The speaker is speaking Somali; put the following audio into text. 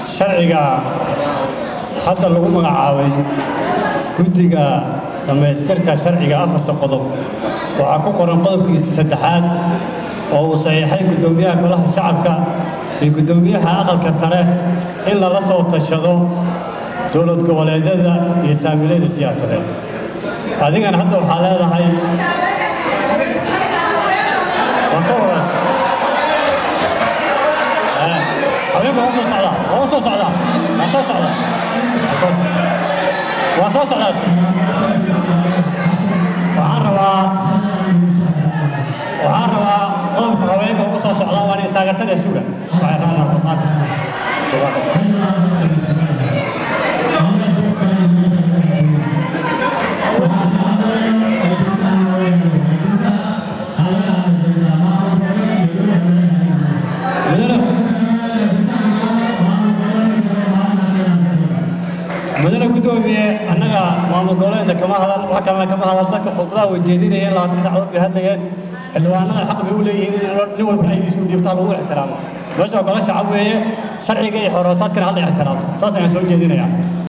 sharciga hadda lagu magacaabay guddiga dhamaystirka sharciga afarta qodob waxaa ku qoran qodobkiisa saddexaad oo uu saxiixay guddoomiyaha golaha shacabka iyo guddoomiyaha aqalka sare in lala soo tashado dowlad goboleedyada iyo saamiilayda siyaasadeed adigana hadda waxaa leedahay waxaan rabaa qodobka haweenka ugu soo socdaa waan in taageertada suga مدينة قدومية أنا ما مقولة إذا كما هذا وحكى كما هذا ذاك خطبة وجديدين لا تسعود بهذا اللي أنا الحق بيقول لي نقول برأي سودي بطلوا احترام بس أقول شعبية شرعي حراسات كان هذا احترام صار سنة جديدين يعني